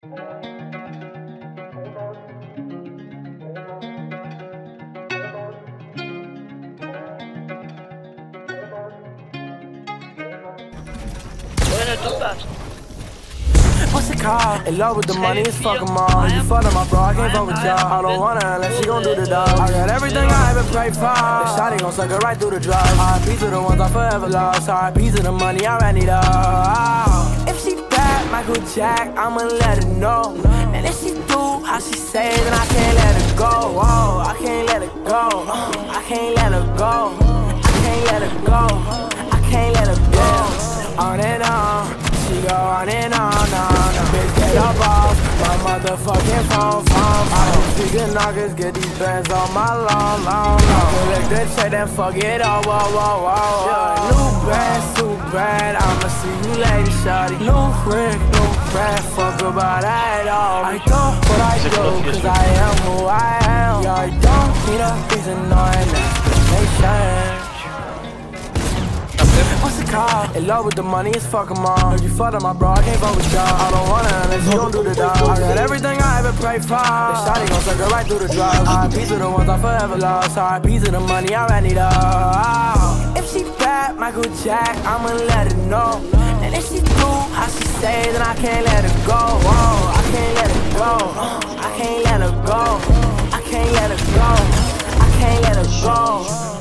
Bueno, tú vas. What's it called? In love with the money, it's fuck 'em all. You fucking my bro, I can't fuck with y'all. I don't want her unless she gon' do the dog. I got everything I ever prayed for. The shawty gon' suck it right through the drugs. R.I.P. to the ones I forever lost. R.I.P. to the money, I ran it all. If she bad, Michael Jack, I'ma let her know. And if she do how she say, then I can't let her go. Whoa, I can't let her go. I can't let her go. I can't let her go. I can't let her go. On and on. She go on and on, bitch get up off my motherfucking phone. I just figure knockers get these bands on my long. Collect the check, then fuck it all, whoa. Yeah, new bad, too bad, I'ma see you later, shawty. New Rick, new Brad, fuck about that all. I do what I do, cause I am who I am. Yeah, I don't need a reason or an explanation. What's it called? In love with the money, it's fuck 'em all. You fucked my bro, I can't fuck with y'all. I don't want her unless she gon' do the dog. I got everything I ever prayed for. The shawty gon' suck it right through the drugs. R.I.P. to the ones I forever lost. R.I.P. to the money, I ran it all. If she bad, Michael Jack, I'ma let her know. And if she do how she say, then I can't let her go. Whoa, I can't let her go. I can't let her go. I can't let her go. I can't let her go.